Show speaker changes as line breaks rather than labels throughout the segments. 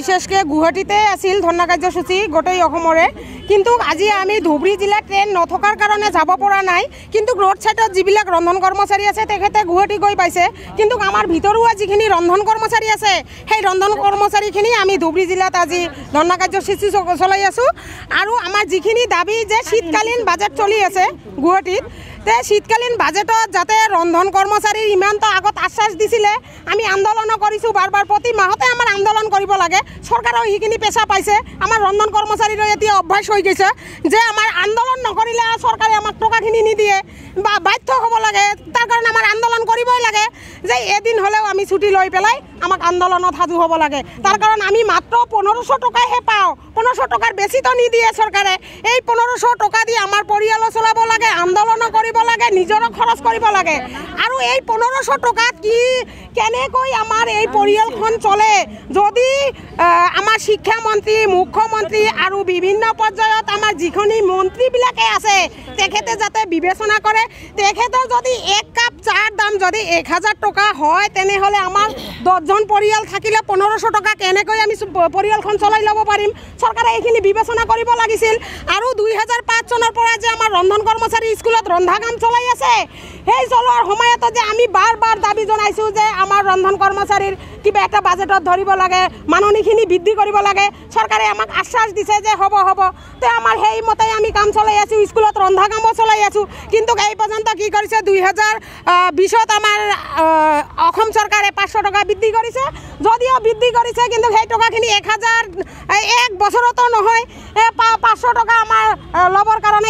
বিশেষকৈ গুৱাহাটীতে আছিল ধৰ্ণা কাৰ্যসূচী গোটেই অসমৰে, কিন্তু আজি আমি ধুবুৰী জিলাত ট্ৰেইন নথকাৰ কাৰণে যাব পৰা নাই। কিন্তু ৰোড ছাইডত যিবিলাক ৰন্ধন কৰ্মচাৰী আছে তেখেতে গুৱাহাটী গৈ পাইছে, কিন্তু আমাৰ ভিতৰুৱা যিখিনি ৰন্ধন কৰ্মচাৰী আছে সেই ৰন্ধন কৰ্মচাৰীখিনি আমি ধুবুৰী জিলাত আজি ধৰ্ণা কাৰ্যসূচী চলাই আছোঁ। আৰু আমাৰ যিখিনি দাবী যে শীতকালীন বাজেট চলি আছে গুৱাহাটীত, তে শীতকালীন বাজেটত যাতে ৰন্ধন কৰ্মচাৰীৰ ইমানটো আগত আশ্বাস দিছিলে, আমি আন্দোলনো কৰিছোঁ বাৰ প্ৰতি মাহতে আমাৰ আন্দোলন কৰিব লাগে। চৰকাৰেও সেইখিনি পেচা পাইছে, আমাৰ ৰন্ধন কৰ্মচাৰীৰো এতিয়া অভ্যাস হৈ গৈছে যে আমাৰ আন্দোলন নকৰিলে চৰকাৰে আমাক টকাখিনি নিদিয়ে বা বাধ্য হ'ব লাগে, তাৰ কাৰণে আমাৰ আন্দোলন কৰিবই লাগে যে এদিন হ'লেও আমি ছুটি লৈ পেলাই আমাক আন্দোলনত সাজু হ'ব লাগে। তাৰ কাৰণ আমি মাত্ৰ 1500 টকাহে পাওঁ, 1500 টকাৰ বেছিতো নিদিয়ে চৰকাৰে। এই 1500 টকা দি আমাৰ পৰিয়ালো চলাব লাগে, আন্দোলনো কৰিব লাগে, নিজৰো খৰচ কৰিব লাগে। আৰু এই 1500 টকাত কি কেনেকৈ আমাৰ এই পৰিয়ালখন চলে, যদি আমাৰ শিক্ষামন্ত্ৰী, মুখ্যমন্ত্ৰী আৰু বিভিন্ন পৰ্যায়ত আমাৰ যিখিনি মন্ত্ৰীবিলাকে আছে তেখেতে যাতে বিবেচনা কৰে। তেখেতৰ যদি এক কাপ চাহৰ দাম যদি 1000 টকা হয়, তেনেহ'লে আমাৰ 10জন পৰিয়াল থাকিলে 1500 টকা কেনেকৈ আমি পৰিয়ালখন চলাই ল'ব পাৰিম, চৰকাৰে এইখিনি বিবেচনা কৰিব লাগিছিল। আৰু 2005 চনৰ পৰা যে আমাৰ ৰন্ধন কৰ্মচাৰী স্কুলত ৰন্ধা কাম চলাই আছে, সেই চলোৱাৰ সময়তো যে আমি বাৰ দাবী জনাইছোঁ যে আমাৰ ৰন্ধন কৰ্মচাৰীৰ কিবা এটা বাজেটত ধৰিব লাগে, মাননিখিনি বৃদ্ধি কৰিব লাগে। চৰকাৰে আমাক আশ্বাস দিছে যে হ'ব, তে আমাৰ সেইমতে আমি কাম চলাই আছোঁ, স্কুলত ৰন্ধা কামো চলাই আছোঁ। কিন্তু এই পৰ্যন্ত কি কৰিছে, 2020ত আমাৰ অসম চৰকাৰে 500 টকা বৃদ্ধি কৰিছে। যদিও বৃদ্ধি কৰিছে, কিন্তু সেই টকাখিনি 1 বছৰতো নহয়, 500 টকা আমাৰ ল'বৰ কাৰণে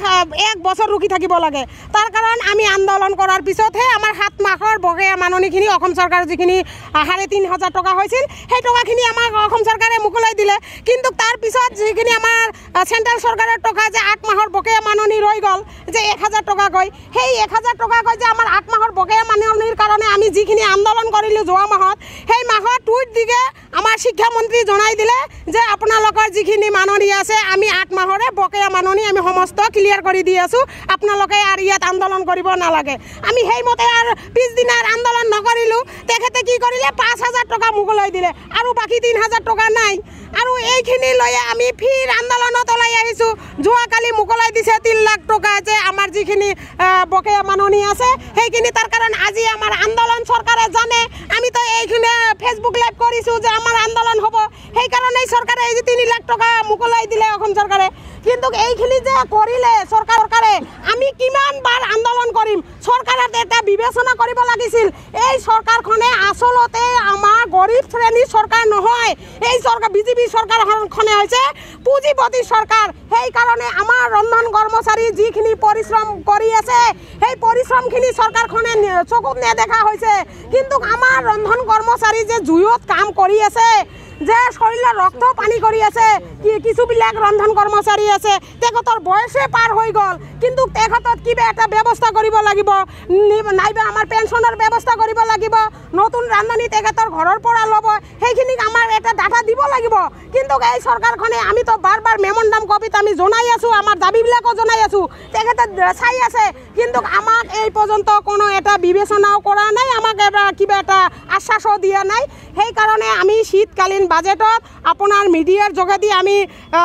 এক বছৰ ৰখি থাকিব লাগে। তাৰ কাৰণ আমি আন্দোলন কৰাৰ পিছতহে আমাৰ 7 মাহৰ বকেয়া মাননিখিনি অসম চৰকাৰৰ যিখিনি 3500 টকা হৈছিল, সেই টকাখিনি আমাক অসম চৰকাৰে মোকলাই দিলে। কিন্তু তাৰ পিছত যিখিনি আমাৰ চেণ্ট্ৰেল চৰকাৰৰ টকা যে 8 মাহৰ বকেয়া মাননি ৰৈ গ'ল যে 1000 টকাকৈ, সেই 1000 টকাকৈ যে আমাৰ 8 মাহৰ বকেয়া মাননিৰ কাৰণে আমি যিখিনি আন্দোলন কৰিলোঁ যোৱা মাহত, সেই মাহত টুইট দিকে আমাৰ শিক্ষামন্ত্ৰী জনাই দিলে যে আপোনালোকৰ যিখিনি মাননি আছে আমি 8 মাহৰে বকেয়া মাননি আমি সমস্ত ক্লিয়াৰ কৰি দি আছোঁ, আপোনালোকে আৰু ইয়াত আন্দোলন কৰিব নালাগে। আমি সেইমতে আৰু পিছদিনাৰ আন্দোলন নকৰিলোঁ। তেখেতে কি কৰিলে, 5000 টকা মোকলাই দিলে আৰু বাকী 3000 টকা নাই। আৰু এইখিনি লৈ আমি ফিৰ আন্দোলনত ওলাই আহিছোঁ। যোৱাকালি মোকলাই দিছে 3 লাখ টকা যে আমাৰ যিখিনি বকেয়া মাননি আছে সেইখিনি। তাৰ কাৰণ আজি আমাৰ আন্দোলন চৰকাৰে জানে, আমিতো এইখিনি ফেচবুক লাইভ কৰিছোঁ যে আমাৰ আন্দোলন হ'ব, সেইকাৰণেই চৰকাৰে এই যে 3 লাখ টকা মোকলাই দিলে অসম চৰকাৰে। কিন্তু এইখিনি যে কৰিলে চৰকাৰে, আমি কিমান বাৰ আন্দোলন কৰিম, চৰকাৰে এটা বিবেচনা কৰিব লাগিছিল। এই চৰকাৰখনে আচলতে আমাৰ গৰীব শ্ৰেণীৰ চৰকাৰ নহয়, এই চৰকাৰ বিজেপি চৰকাৰখনে হৈছে পুঁজিপতি চৰকাৰ। সেইকাৰণে আমাৰ ৰন্ধন কৰ্মচাৰী যিখিনি পৰিশ্ৰম কৰি আছে, সেই পৰিশ্ৰমখিনি চৰকাৰখনে চকুত নেদেখা হৈছে। কিন্তু আমাৰ ৰন্ধন কৰ্মচাৰী যে জুইত কাম কৰি আছে, যে শৰীৰৰ ৰক্ত পানী কৰি আছে, কিছুবিলাক ৰন্ধন কৰ্মচাৰী আছে তেখেতৰ বয়সে পাৰ হৈ গ'ল, কিন্তু তেখেতত কিবা এটা ব্যৱস্থা কৰিব লাগিব, নাইবা আমাৰ পেঞ্চনৰ ব্যৱস্থা কৰিব লাগিব, নতুন ৰান্ধনি তেখেতৰ ঘৰৰ পৰা ল'ব, সেইখিনিক আমাৰ এটা ডাটা দিব লাগিব। কিন্তু এই চৰকাৰখনে আমিতো বাৰ মেম'ৰেণ্ডাম কপিত আমি জনাই আছোঁ, আমাৰ দাবীবিলাকো জনাই আছোঁ, তেখেতে চাই আছে, কিন্তু আমাক এই পৰ্যন্ত কোনো এটা বিবেচনাও কৰা নাই, আমাক কিবা এটা আশ্বাসও দিয়া নাই। সেইকাৰণে আমি শীতকালীন বাজেটত আপোনাৰ মিডিয়াৰ যোগেদি আমি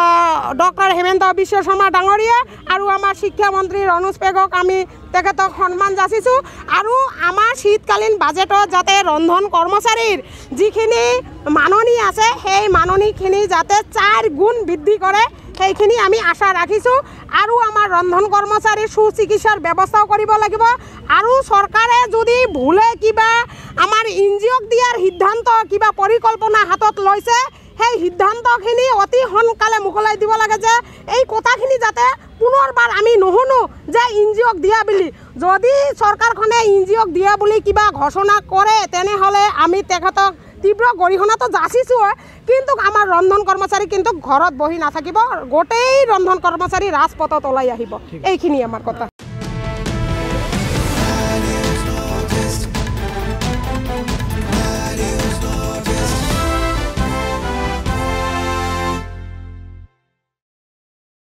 ডক্টৰ হেমন্ত বিশ্ব শৰ্মা ডাঙৰীয়া আৰু আমাৰ শিক্ষামন্ত্ৰী ৰনোজ পেগক আমি তেখেতক সন্মান যাচিছোঁ। আৰু আমাৰ শীতকালীন বাজেটত যাতে ৰন্ধন কৰ্মচাৰীৰ যিখিনি মাননি আছে, সেই মাননিখিনি যাতে 4 গুণ বৃদ্ধি কৰে, সেইখিনি আমি আশা ৰাখিছোঁ। আৰু আমাৰ ৰন্ধন কৰ্মচাৰীৰ সুচিকিৎসাৰ ব্যৱস্থাও কৰিব লাগিব। আৰু চৰকাৰে যদি ভুলে কিবা আমাৰ NGOক দিয়াৰ সিদ্ধান্ত কিবা পৰিকল্পনা হাতত লৈছে, সেই সিদ্ধান্তখিনি অতি সোনকালে মোকলাই দিব লাগে, যে এই কথাখিনি যাতে পুনৰবাৰ আমি নুশুনো যে NGOক দিয়া বুলি। যদি চৰকাৰখনে NGOক দিয়া বুলি কিবা ঘোষণা কৰে, তেনেহ'লে আমি তেখেতক তীব্ৰ গৰিহণাটো যাচিছোঁ। কিন্তু আমাৰ ৰন্ধন কৰ্মচাৰী কিন্তু ঘৰত বহি নাথাকিব, গোটেই ৰন্ধন কৰ্মচাৰী ৰাজপথত ওলাই আহিব। এইখিনি আমাৰ কথা।